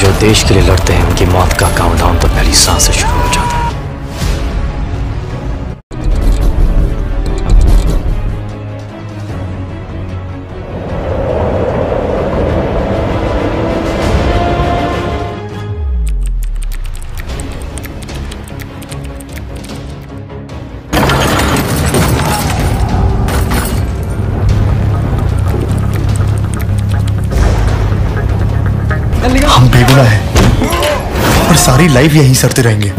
जो देश के लिए लड़ते हैं उनकी मौत का काउंटडाउन तो पहली सांस से शुरू हो जाता है। हम बेगुनाह हैं और सारी लाइफ यहीं सड़ते रहेंगे।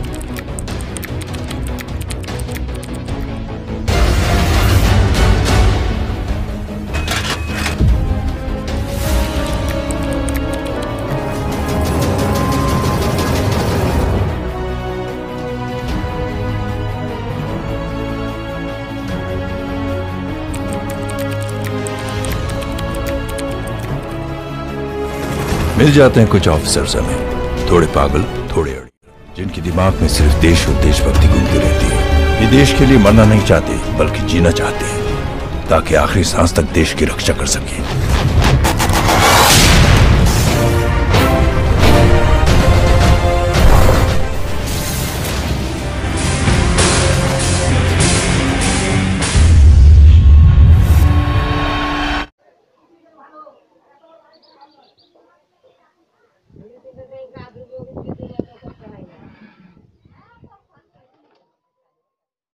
मिल जाते हैं कुछ ऑफिसर्स हमें, थोड़े पागल थोड़े अड़ी, जिनके दिमाग में सिर्फ देश और देशभक्ति घूमती रहती है। ये देश के लिए मरना नहीं चाहते बल्कि जीना चाहते हैं, ताकि आखिरी सांस तक देश की रक्षा कर सके।